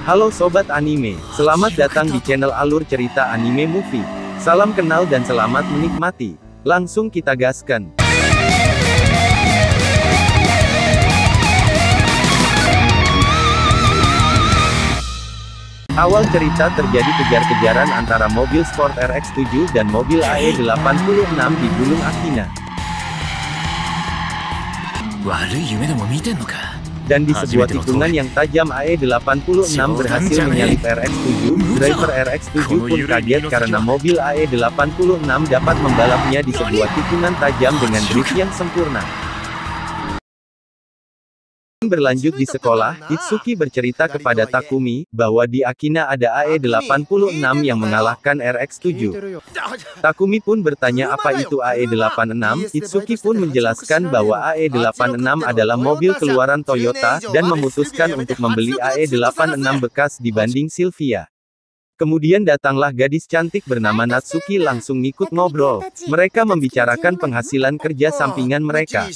Halo Sobat Anime, selamat datang di channel Alur Cerita Anime Movie. Salam kenal dan selamat menikmati. Langsung kita gaskan. Awal cerita terjadi kejar-kejaran antara mobil sport RX-7 dan mobil AE86 di Gunung Akina. Dan di sebuah tikungan yang tajam AE86 berhasil menyalip RX-7, driver RX-7 pun kaget karena mobil AE86 dapat membalapnya di sebuah tikungan tajam dengan drift yang sempurna. Berlanjut di sekolah, Itsuki bercerita kepada Takumi, bahwa di Akina ada AE86 yang mengalahkan RX-7. Takumi pun bertanya apa itu AE86, Itsuki pun menjelaskan bahwa AE86 adalah mobil keluaran Toyota, dan memutuskan untuk membeli AE86 bekas dibanding Sylvia. Kemudian datanglah gadis cantik bernama Natsuki langsung ngikut ngobrol. Mereka membicarakan penghasilan kerja sampingan mereka.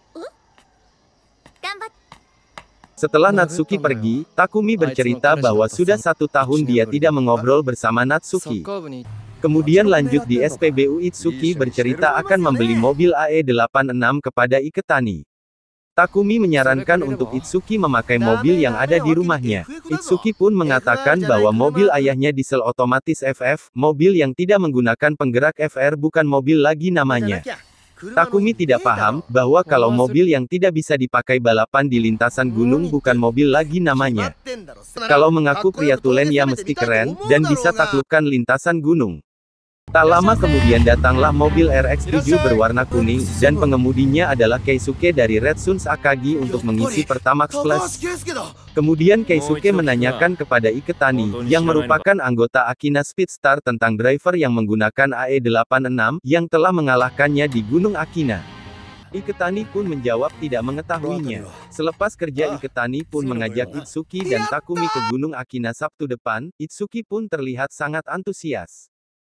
Setelah Natsuki pergi, Takumi bercerita bahwa sudah 1 tahun dia tidak mengobrol bersama Natsuki. Kemudian lanjut di SPBU, Itsuki bercerita akan membeli mobil AE86 kepada Iketani. Takumi menyarankan untuk Itsuki memakai mobil yang ada di rumahnya. Itsuki pun mengatakan bahwa mobil ayahnya diesel otomatis FF, mobil yang tidak menggunakan penggerak FR bukan mobil lagi namanya. Takumi tidak paham, bahwa kalau mobil yang tidak bisa dipakai balapan di lintasan gunung bukan mobil lagi namanya. Kalau mengaku pria tulen ya mesti keren, dan bisa taklukkan lintasan gunung. Tak lama kemudian datanglah mobil RX-7 berwarna kuning, dan pengemudinya adalah Keisuke dari Red Suns Akagi untuk mengisi Pertamax Plus. Kemudian Keisuke menanyakan kepada Iketani, yang merupakan anggota Akina Speedstar tentang driver yang menggunakan AE86, yang telah mengalahkannya di Gunung Akina. Iketani pun menjawab tidak mengetahuinya. Selepas kerja Iketani pun mengajak Itsuki dan Takumi ke Gunung Akina Sabtu depan, Itsuki pun terlihat sangat antusias.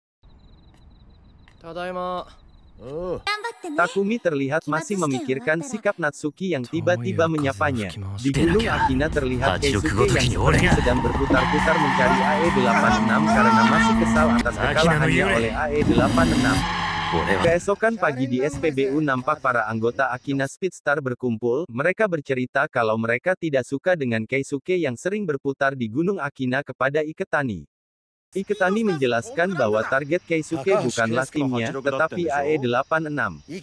Takumi terlihat masih memikirkan sikap Natsuki yang tiba-tiba menyapanya. Di Gunung Akina terlihat Keisuke yang sedang berputar-putar mencari AE86 karena masih kesal atas kekalahannya oleh AE86. Keesokan pagi di SPBU nampak para anggota Akina Speedstar berkumpul. Mereka bercerita kalau mereka tidak suka dengan Keisuke yang sering berputar di Gunung Akina kepada Iketani. Iketani menjelaskan bahwa target Keisuke bukanlah timnya, tetapi AE86.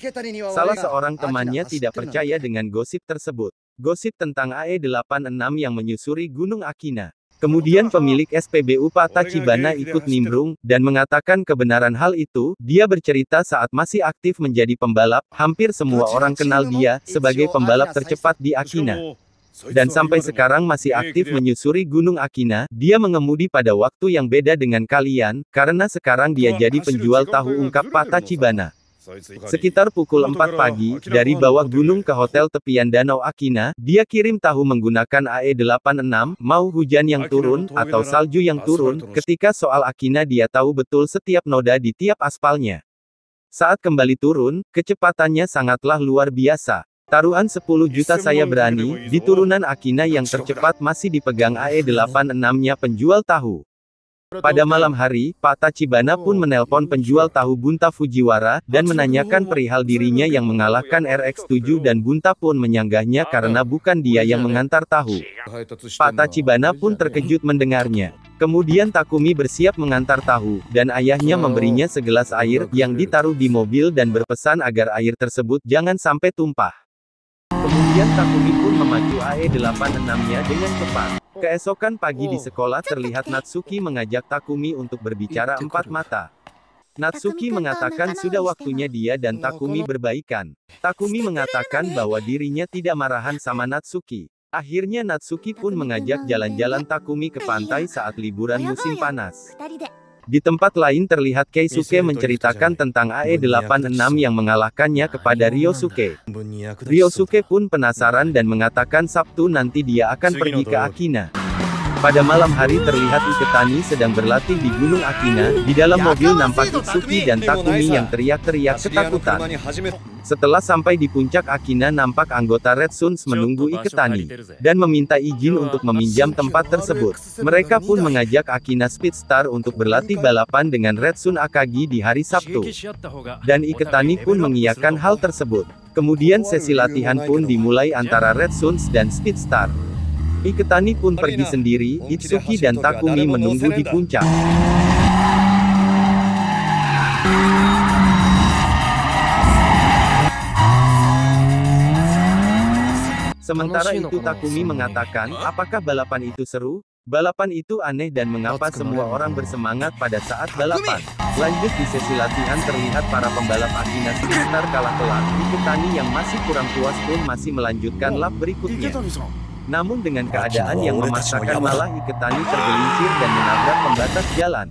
Salah seorang temannya tidak percaya dengan gosip tersebut. Gosip tentang AE86 yang menyusuri Gunung Akina. Kemudian pemilik SPBU Pak Tachibana ikut nimbrung, dan mengatakan kebenaran hal itu. Dia bercerita saat masih aktif menjadi pembalap, hampir semua orang kenal dia, sebagai pembalap tercepat di Akina. Dan sampai sekarang masih aktif menyusuri Gunung Akina. Dia mengemudi pada waktu yang beda dengan kalian, karena sekarang dia jadi penjual tahu ungkap Pak Tachibana. Sekitar pukul 4 pagi, dari bawah gunung ke hotel tepian Danau Akina, dia kirim tahu menggunakan AE86, mau hujan yang turun, atau salju yang turun. Ketika soal Akina dia tahu betul setiap noda di tiap aspalnya. Saat kembali turun, kecepatannya sangatlah luar biasa. Taruhan 10 juta saya berani, di turunan Akina yang tercepat masih dipegang AE86-nya penjual tahu. Pada malam hari, Pak Tachibana pun menelpon penjual tahu Bunta Fujiwara, dan menanyakan perihal dirinya yang mengalahkan RX-7 dan Bunta pun menyanggahnya karena bukan dia yang mengantar tahu. Pak Tachibana pun terkejut mendengarnya. Kemudian Takumi bersiap mengantar tahu, dan ayahnya memberinya segelas air, yang ditaruh di mobil dan berpesan agar air tersebut jangan sampai tumpah. Kemudian Takumi pun memacu AE86-nya dengan cepat. Keesokan pagi di sekolah terlihat Natsuki mengajak Takumi untuk berbicara empat mata. Natsuki mengatakan sudah waktunya dia dan Takumi berbaikan. Takumi mengatakan bahwa dirinya tidak marahan sama Natsuki. Akhirnya Natsuki pun mengajak jalan-jalan Takumi ke pantai saat liburan musim panas. Di tempat lain terlihat Keisuke menceritakan tentang AE86 yang mengalahkannya kepada Ryosuke. Ryosuke pun penasaran dan mengatakan Sabtu nanti dia akan pergi ke Akina. Pada malam hari terlihat Iketani sedang berlatih di Gunung Akina. Di dalam mobil nampak Itsuki dan Takumi yang teriak-teriak ketakutan. Setelah sampai di puncak Akina, nampak anggota Red Suns menunggu Iketani dan meminta izin untuk meminjam tempat tersebut. Mereka pun mengajak Akina Speedstar untuk berlatih balapan dengan Red Sun Akagi di hari Sabtu. Dan Iketani pun mengiyakan hal tersebut. Kemudian sesi latihan pun dimulai antara Red Suns dan Speedstar. Iketani pun pergi sendiri, Itsuki dan Takumi menunggu di puncak. Sementara itu Takumi mengatakan, apakah balapan itu seru? Balapan itu aneh dan mengapa semua orang bersemangat pada saat balapan? Lanjut di sesi latihan terlihat para pembalap Akina Speedstar kalah telak. Iketani yang masih kurang puas pun masih melanjutkan lap berikutnya. Namun dengan keadaan yang memaksakan malah Iketani tergelincir dan menabrak pembatas jalan.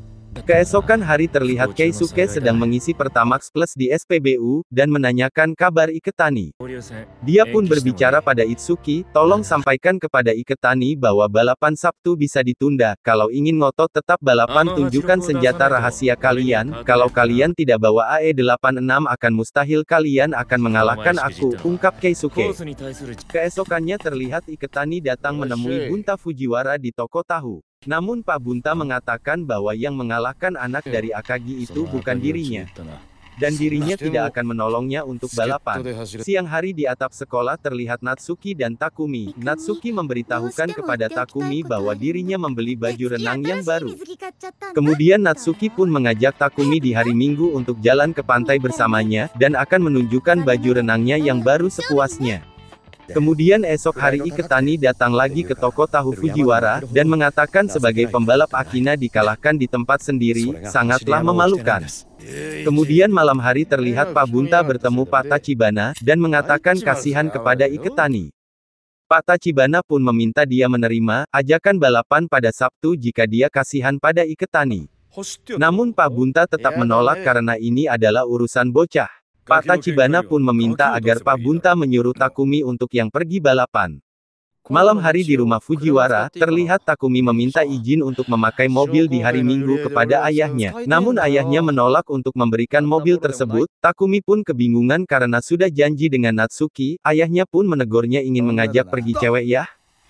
Keesokan hari terlihat Keisuke sedang mengisi Pertamax Plus di SPBU, dan menanyakan kabar Iketani. Dia pun berbicara pada Itsuki, tolong sampaikan kepada Iketani bahwa balapan Sabtu bisa ditunda, kalau ingin ngotot tetap balapan tunjukkan senjata rahasia kalian, kalau kalian tidak bawa AE86 akan mustahil kalian akan mengalahkan aku, ungkap Keisuke. Keesokannya terlihat Iketani datang menemui Bunta Fujiwara di toko tahu. Namun Pak Bunta mengatakan bahwa yang mengalahkan anak dari Akagi itu bukan dirinya. Dan dirinya tidak akan menolongnya untuk balapan. Siang hari di atap sekolah terlihat Natsuki dan Takumi. Natsuki memberitahukan kepada Takumi bahwa dirinya membeli baju renang yang baru. Kemudian Natsuki pun mengajak Takumi di hari Minggu untuk jalan ke pantai bersamanya, dan akan menunjukkan baju renangnya yang baru sepuasnya. Kemudian esok hari Iketani datang lagi ke toko tahu Fujiwara, dan mengatakan sebagai pembalap Akina dikalahkan di tempat sendiri, sangatlah memalukan. Kemudian malam hari terlihat Pak Bunta bertemu Pak Tachibana, dan mengatakan kasihan kepada Iketani. Pak Tachibana pun meminta dia menerima ajakan balapan pada Sabtu jika dia kasihan pada Iketani. Namun Pak Bunta tetap menolak karena ini adalah urusan bocah. Pak Tachibana pun meminta agar Pak Bunta menyuruh Takumi untuk yang pergi balapan. Malam hari di rumah Fujiwara, terlihat Takumi meminta izin untuk memakai mobil di hari Minggu kepada ayahnya. Namun ayahnya menolak untuk memberikan mobil tersebut. Takumi pun kebingungan karena sudah janji dengan Natsuki. Ayahnya pun menegurnya ingin mengajak pergi cewek ya.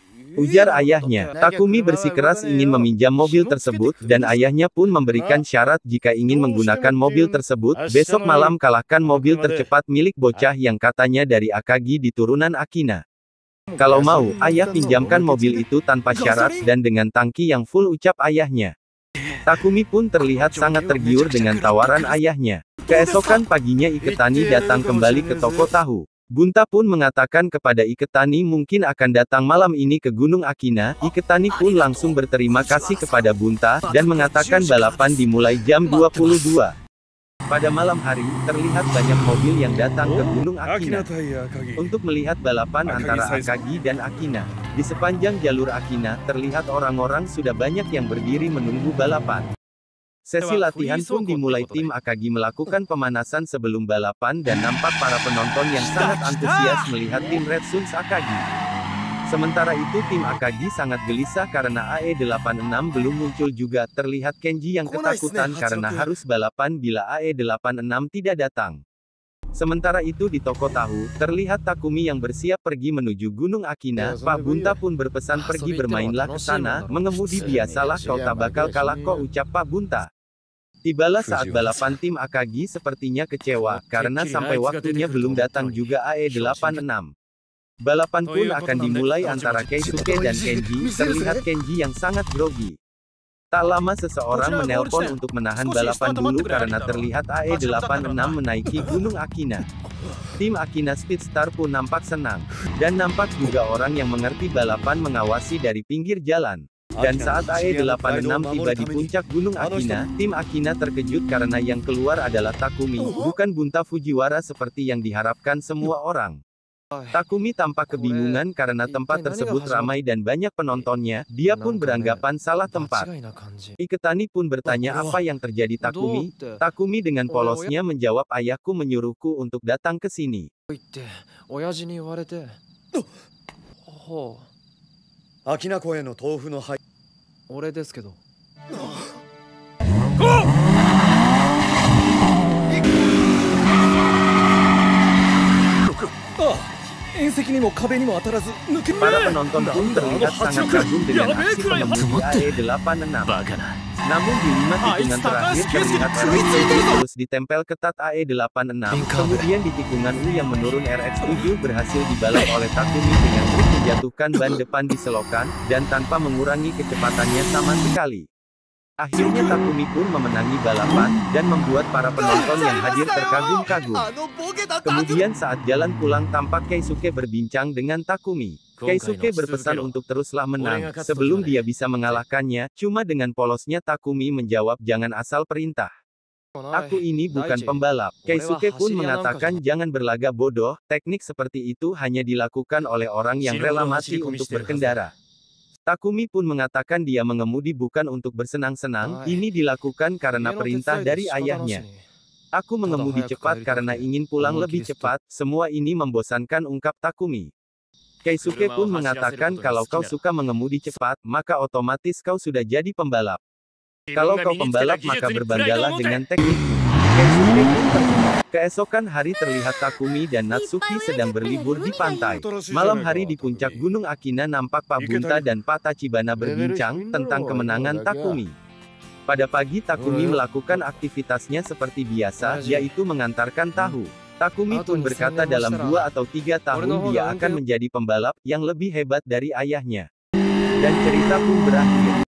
Ujar ayahnya. Takumi bersikeras ingin meminjam mobil tersebut, dan ayahnya pun memberikan syarat jika ingin menggunakan mobil tersebut, besok malam kalahkan mobil tercepat milik bocah yang katanya dari Akagi di turunan Akina. Kalau mau, ayah pinjamkan mobil itu tanpa syarat dan dengan tangki yang full, ucap ayahnya. Takumi pun terlihat sangat tergiur dengan tawaran ayahnya. Keesokan paginya Iketani datang kembali ke toko tahu. Bunta pun mengatakan kepada Iketani mungkin akan datang malam ini ke Gunung Akina. Iketani pun langsung berterima kasih kepada Bunta, dan mengatakan balapan dimulai jam 22. Pada malam hari, terlihat banyak mobil yang datang ke Gunung Akina untuk melihat balapan antara Akagi dan Akina. Di sepanjang jalur Akina, terlihat orang-orang sudah banyak yang berdiri menunggu balapan. Sesi latihan pun dimulai. Tim Akagi melakukan pemanasan sebelum balapan dan nampak para penonton yang sangat antusias melihat tim Red Suns Akagi. Sementara itu tim Akagi sangat gelisah karena AE86 belum muncul juga. Terlihat Kenji yang ketakutan karena harus balapan bila AE86 tidak datang. Sementara itu di toko tahu, terlihat Takumi yang bersiap pergi menuju Gunung Akina. Pak Bunta pun berpesan pergi bermainlah ke sana, mengemudi biasalah kau tak bakal kalah kok, ucap Pak Bunta. Tibalah saat balapan tim Akagi sepertinya kecewa, karena sampai waktunya belum datang juga AE86. Balapan pun akan dimulai antara Keisuke dan Kenji. Terlihat Kenji yang sangat grogi. Tak lama seseorang menelpon untuk menahan balapan dulu karena terlihat AE86 menaiki Gunung Akina. Tim Akina Speedstar pun nampak senang. Dan nampak juga orang yang mengerti balapan mengawasi dari pinggir jalan. Dan saat AE86 tiba di puncak Gunung Akina, tim Akina terkejut karena yang keluar adalah Takumi, bukan Bunta Fujiwara seperti yang diharapkan semua orang. Takumi tampak kebingungan karena tempat tersebut ramai dan banyak penontonnya. Dia pun beranggapan salah tempat. Iketani pun bertanya apa yang terjadi Takumi. Takumi dengan polosnya menjawab, ayahku menyuruhku untuk datang ke sini. 俺ですけど。 Para penonton pun terlihat sangat kagum dengan aksi pengemudi AE86. Namun di 5 tikungan terakhir terlihat RX-7 terus ditempel ketat AE86. Kemudian di tikungan U yang menurun RX-7 berhasil dibalap oleh Takumi dengan trik menjatuhkan ban depan di selokan, dan tanpa mengurangi kecepatannya sama sekali. Akhirnya Takumi pun memenangi balapan, dan membuat para penonton yang hadir terkagum-kagum. Kemudian saat jalan pulang tampak Keisuke berbincang dengan Takumi. Keisuke berpesan untuk teruslah menang, sebelum dia bisa mengalahkannya. Cuma dengan polosnya Takumi menjawab jangan asal perintah. Aku ini bukan pembalap. Keisuke pun mengatakan jangan berlagak bodoh, teknik seperti itu hanya dilakukan oleh orang yang rela mati untuk berkendara. Takumi pun mengatakan dia mengemudi bukan untuk bersenang-senang, ini dilakukan karena perintah dari ayahnya. Aku mengemudi cepat karena ingin pulang lebih cepat, semua ini membosankan, ungkap Takumi. Keisuke pun mengatakan kalau kau suka mengemudi cepat, maka otomatis kau sudah jadi pembalap. Kalau kau pembalap maka berbanggalah dengan teknikmu. Keisuke pun terima. Keesokan hari terlihat Takumi dan Natsuki sedang berlibur di pantai. Malam hari di puncak Gunung Akina nampak Pak Bunta dan Pak Tachibana berbincang tentang kemenangan Takumi. Pada pagi Takumi melakukan aktivitasnya seperti biasa, yaitu mengantarkan tahu. Takumi pun berkata dalam 2 atau 3 tahun dia akan menjadi pembalap yang lebih hebat dari ayahnya. Dan cerita pun berakhir.